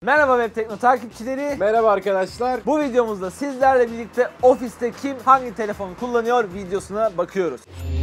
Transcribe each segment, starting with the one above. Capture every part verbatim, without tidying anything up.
Merhaba Web Tekno takipçileri. Merhaba arkadaşlar. Bu videomuzda sizlerle birlikte ofiste kim hangi telefonu kullanıyor videosuna bakıyoruz.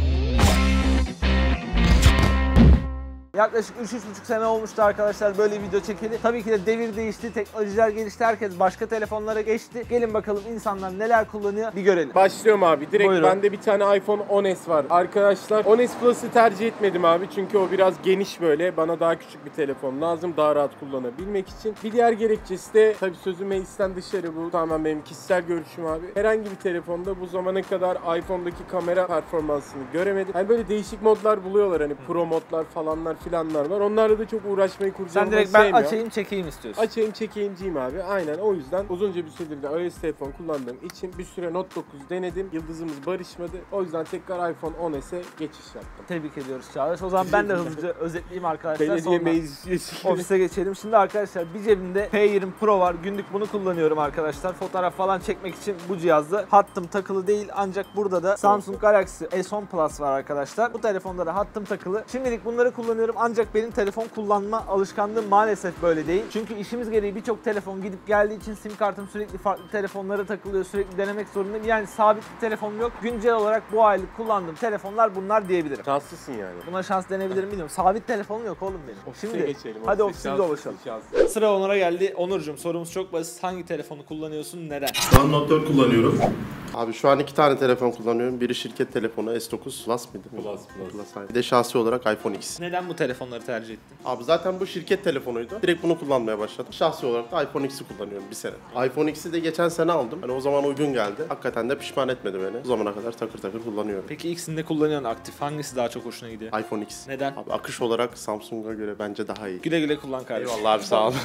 Yaklaşık üç üç buçuk sene olmuştu arkadaşlar böyle video çekeli. Tabii ki de devir değişti, teknolojiler gelişti, herkes başka telefonlara geçti. Gelin bakalım insanlar neler kullanıyor bir görelim. Başlıyorum abi. Direkt Buyurun. bende bir tane iPhone on S var. Arkadaşlar on S Plus'ı tercih etmedim abi. Çünkü o biraz geniş böyle. Bana daha küçük bir telefon lazım. Daha rahat kullanabilmek için. Bir diğer gerekçesi de tabii sözü meclisten dışarı, bu tamamen benim kişisel görüşüm abi. Herhangi bir telefonda bu zamana kadar iPhone'daki kamera performansını göremedim. Hani böyle değişik modlar buluyorlar. Hani pro modlar falanlar filanlar var. Onlarla da çok uğraşmayı kurcalamayı Sen direkt ben sevmiyorum. açayım çekeyim istiyorsun. Açayım çekeyimciyim abi. Aynen o yüzden uzunca bir süredir de iOS telefon kullandığım için bir süre Note dokuz denedim. Yıldızımız barışmadı. O yüzden tekrar iPhone on S'e geçiş yaptım. Tebrik ediyoruz Çağdaş. O zaman ben de hızlıca özetleyeyim arkadaşlar. Belediye Sonra meclisi ofise geçelim. Şimdi arkadaşlar bir cebimde P yirmi Pro var. Günlük bunu kullanıyorum arkadaşlar. Fotoğraf falan çekmek için bu cihazda. Hattım takılı değil ancak burada da Samsung Galaxy S on Plus var arkadaşlar. Bu telefonda da hattım takılı. Şimdilik bunları kullanıyorum ancak benim telefon kullanma alışkanlığım maalesef böyle değil. Çünkü işimiz gereği birçok telefon gidip geldiği için sim kartım sürekli farklı telefonlara takılıyor. Sürekli denemek zorundayım. Yani sabit bir telefonum yok. Güncel olarak bu aylık kullandığım telefonlar bunlar diyebilirim. Şanslısın yani. Buna şans denebilirim bilmiyorum. Sabit telefonum yok oğlum benim. Ofise Şimdi geçelim. hadi Ofise ofisinde dolaşalım. şanslısın. Sıra Onur'a geldi. Onurcuğum sorumuz çok basit. Hangi telefonu kullanıyorsun? Neden? Şu an Note dört kullanıyorum. Abi şu an iki tane telefon kullanıyorum. Biri şirket telefonu S dokuz Plus mıydı? Plus, Plus. Plus aynen. Bir de şahsi olarak iPhone X. Neden bu telefonları tercih ettin? Abi zaten bu şirket telefonuydu. Direkt bunu kullanmaya başladım. Şahsi olarak da iPhone X'i kullanıyorum bir sene. iPhone X'i de geçen sene aldım. Hani o zaman uygun geldi. Hakikaten de pişman etmedi beni. O zamana kadar takır takır kullanıyorum. Peki ikisini de kullanıyorsun aktif. Hangisi daha çok hoşuna gidiyor? iPhone X. Neden? Abi akış olarak Samsung'a göre bence daha iyi. Güle güle kullan kardeşim. Eyvallah abi sağ ol.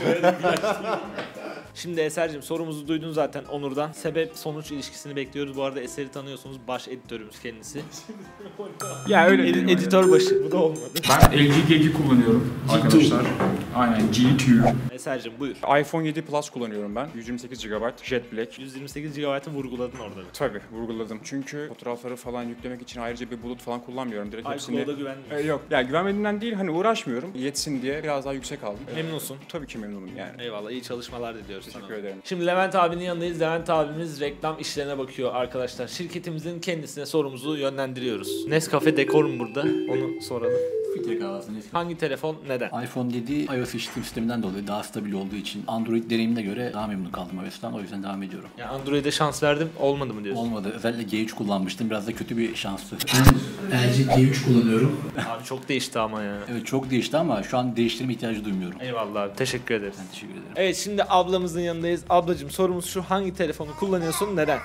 Şimdi Eser'cim sorumuzu duydun zaten Onur'dan. Sebep-sonuç ilişkisini bekliyoruz. Bu arada Eser'i tanıyorsunuz. Baş editörümüz kendisi. Ya öyle Ed- diyeyim editör öyle. başı. Bu da olmadı. Ben L G G iki kullanıyorum arkadaşlar. Aynen G iki. Eser'cim buyur. iPhone yedi Plus kullanıyorum ben. yüz yirmi sekiz gigabayt Jet Black. yüz yirmi sekiz gigabayt'ı vurguladın orada. Tabii vurguladım. Çünkü fotoğrafları falan yüklemek için ayrıca bir bulut falan kullanmıyorum. Direkt hepsini... iCloud'a güvenmiyorsun. E, yok. Ya güvenmediğimden değil, hani uğraşmıyorum. Yetsin diye biraz daha yüksek aldım. Memnunsun. Tabii ki memnunum yani. Eyvallah, iyi çalışmalar diliyoruz Teşekkür sana. ederim. Şimdi Levent abinin yanındayız. Levent abimiz reklam işlerine bakıyor arkadaşlar. Şirketimizin kendisine sorumuzu yönlendiriyoruz. Nescafe dekor mu burada? Onu soralım. Filtre kahvaltı neyse. Hangi telefon neden? iPhone yedi iOS işletim sisteminden dolayı daha stabil olduğu için Android deneyimine göre daha memnun kaldım iOS'tan. O yüzden devam ediyorum. Yani Android'e şans verdim, olmadı mı diyorsun? Olmadı. Özellikle G üç kullanmıştım. Biraz da kötü bir şanstı. Ben L G G üç kullanıyorum. Abi çok değişti ama ya. Evet çok değişti ama şu an değiştirme ihtiyacı duymuyorum. Eyvallah abi, teşekkür ederiz. Ben teşekkür ederim. Evet, şimdi ablamızın yanındayız. Ablacığım sorumuz şu: hangi telefonu kullanıyorsun, neden?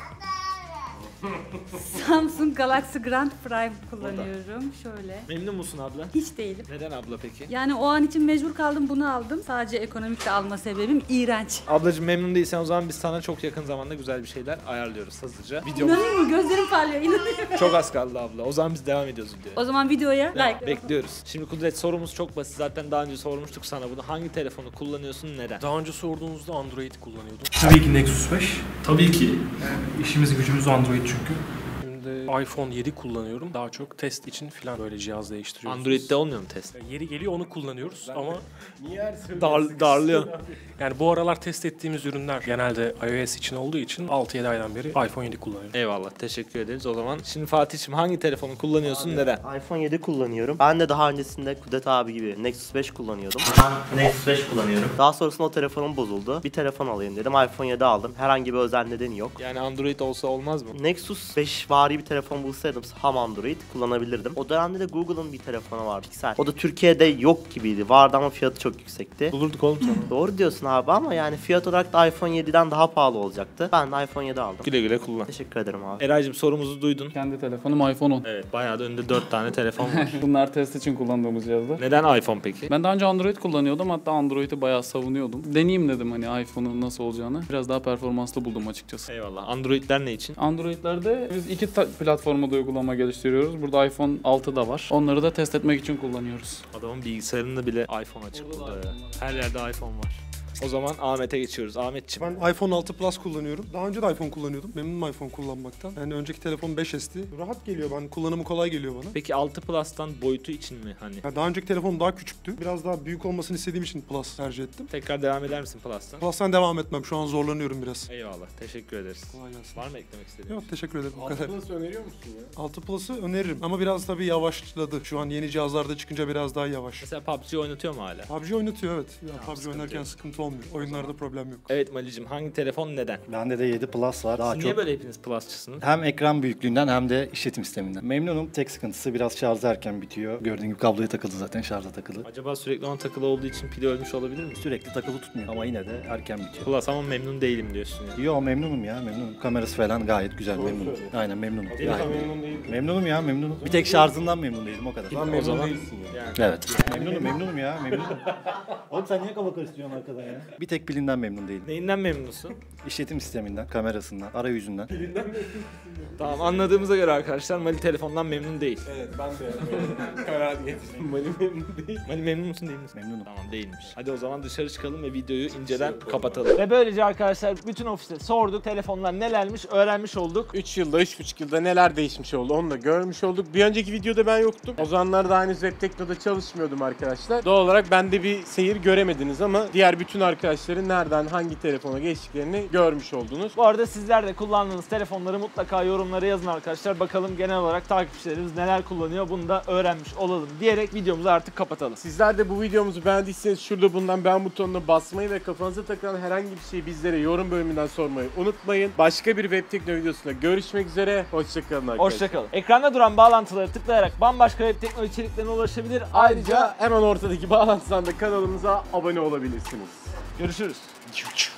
Samsung Galaxy Grand Prime kullanıyorum. Şöyle. Memnun musun abla? Hiç değilim. Neden abla peki? Yani o an için mecbur kaldım, bunu aldım. Sadece ekonomik de alma sebebim iğrenç. Ablacığım memnun değilsen o zaman biz sana çok yakın zamanda güzel bir şeyler ayarlıyoruz hızlıca. Videomuz İnanıyor musun? Gözlerim parlıyor. İnanıyorum. çok az kaldı abla. O zaman biz devam ediyoruz videoya. O zaman videoya like. Bekliyoruz. Şimdi Kudret, sorumuz çok basit. Zaten daha önce sormuştuk sana bunu. Hangi telefonu kullanıyorsun, neden? Daha önce sorduğunuzda Android kullanıyordum. Tabii ki Nexus beş. Tabii ki. Yani işimiz gücümüz Android çünkü. Şimdi iPhone yedi kullanıyorum. Daha çok test için falan böyle cihaz değiştiriyoruz. Android'de olmuyor mu test? Yeri geliyor onu kullanıyoruz ama Niye her seferinde Dar, darlıyor. yani bu aralar test ettiğimiz ürünler genelde iOS için olduğu için altı yedi aydan beri iPhone yedi kullanıyorum. Eyvallah, teşekkür ederiz. O zaman şimdi Fatih'cim hangi telefonu kullanıyorsun, neden? iPhone yedi kullanıyorum. Ben de daha öncesinde Kudret abi gibi Nexus beş kullanıyordum. Ben Nexus beş kullanıyorum. Daha sonrasında o telefonum bozuldu. Bir telefon alayım dedim. iPhone yedi aldım. Herhangi bir özel nedeni yok. Yani Android olsa olmaz mı? Nexus beş vari bir telefon bulsaydım ham Android kullanabilirdim. O dönemde de Google'ın bir telefonu var, Pixel. O da Türkiye'de yok gibiydi. Vardı ama fiyatı çok yüksekti. Bulurduk oğlum sana. Doğru diyorsun abi ama yani fiyat olarak da iPhone yediden daha pahalı olacaktı. Ben de iPhone yedi aldım. Güle güle kullan. Teşekkür ederim abi. Eray'cım sorumuzu duydun. Kendi telefonum iPhone on. Evet, bayağı da önünde dört tane telefon var. Bunlar test için kullandığımız cihazlar. Neden iPhone peki? Ben daha önce Android kullanıyordum. Hatta Android'i bayağı savunuyordum. Deneyeyim dedim hani iPhone'un nasıl olacağını. Biraz daha performanslı buldum açıkçası. Eyvallah. Android'ler ne için? Android'lerde biz iki ta- platformda uygulama geliştiriyoruz. Burada iPhone altı da var. Onları da test etmek için kullanıyoruz. Adamın bilgisayarında bile iPhone açık burada ya. Her yerde iPhone var. O zaman Ahmet'e geçiyoruz. Ahmetciğim. Ben iPhone altı Plus kullanıyorum. Daha önce de iPhone kullanıyordum. Memnunum iPhone kullanmaktan. Yani önceki telefon beş S'ti. Rahat geliyor, ben kullanımı kolay geliyor bana. Peki altı Plus'tan boyutu için mi hani? Ya daha önceki telefon daha küçüktü. Biraz daha büyük olmasını istediğim için Plus tercih ettim. Tekrar devam eder misin Plus'tan? Plus'tan devam etmem. Şu an zorlanıyorum biraz. Eyvallah. Teşekkür ederiz. Kolay gelsin. Var mı eklemek istediğin? Yok, teşekkür ederim. Bu altı kadar. Plus öneriyor musun ya? altı Plus'ı öneririm ama biraz tabii yavaşladı. Şu an yeni cihazlarda çıkınca biraz daha yavaş. Mesela P U B G oynatıyor mu hala? P U B G oynatıyor, evet. Ya, P U B G sıkıntı oynarken yok. sıkıntı olmuyor. Oyunlarda problem yok. Evet Malicim, hangi telefon neden? Bende de yedi Plus var. Daha Siz çok niye böyle hepiniz Plus'çısınız? hem ekran büyüklüğünden hem de işletim sisteminden. Memnunum. Tek sıkıntısı biraz şarjı erken bitiyor. Gördüğün gibi kabloya takıldı zaten, şarja takılı. Acaba sürekli ona takılı olduğu için pili ölmüş olabilir mi? Sürekli takılı tutmuyor ama yine de erken bitiyor. Plus ama memnun değilim diyorsun ya. Yo, memnunum ya, memnunum. Kamerası falan gayet güzel, memnunum. Aynen memnunum. Deli Gayet. memnun değil. Memnunum ya, memnunum. Bir tek şarjından memnun değilim, o kadar. Lan O memnun zaman- değilsin ya. Yani. Evet. Memnunum, memnunum ya, memnunum. Oğlum sen niye kafa karıştırıyorsun arkadan ya? Bir tek pilinden memnun değilim. Neyinden memnunsun? İşletim sisteminden, kamerasından, arayüzünden. Tamam, anladığımıza göre arkadaşlar Mali telefondan memnun değil. Evet, ben de karar getirdim. Mali memnun değil. Mali memnun musun değil misin? Memnunum. Tamam, değilmiş. Hadi o zaman dışarı çıkalım ve videoyu inceden kapatalım. Ve böylece arkadaşlar bütün ofiste sorduk. Telefonlar nelermiş öğrenmiş olduk. üç yılda, üç buçuk yılda neler değişmiş oldu onu da görmüş olduk. Bir önceki videoda ben yoktum. O zamanlarda henüz Webtekno'da çalışmıyordum arkadaşlar. Doğal olarak bende bir seyir göremediniz ama diğer bütün arkadaşların nereden hangi telefona geçtiklerini görmüş oldunuz. Bu arada sizler de kullandığınız telefonları mutlaka yorumlara yazın arkadaşlar. Bakalım genel olarak takipçilerimiz neler kullanıyor, bunu da öğrenmiş olalım diyerek videomuzu artık kapatalım. Sizler de bu videomuzu beğendiyseniz şurada bulunan beğen butonuna basmayı ve kafanıza takılan herhangi bir şeyi bizlere yorum bölümünden sormayı unutmayın. Başka bir Webtekno videosunda görüşmek üzere. Hoşçakalın arkadaşlar. Hoşçakalın. Ekranda duran bağlantıları tıklayarak bambaşka Webtekno içeriklerine ulaşabilir. Ayrıca hemen ortadaki bağlantıdan da kanalımıza abone olabilirsiniz. Görüşürüz.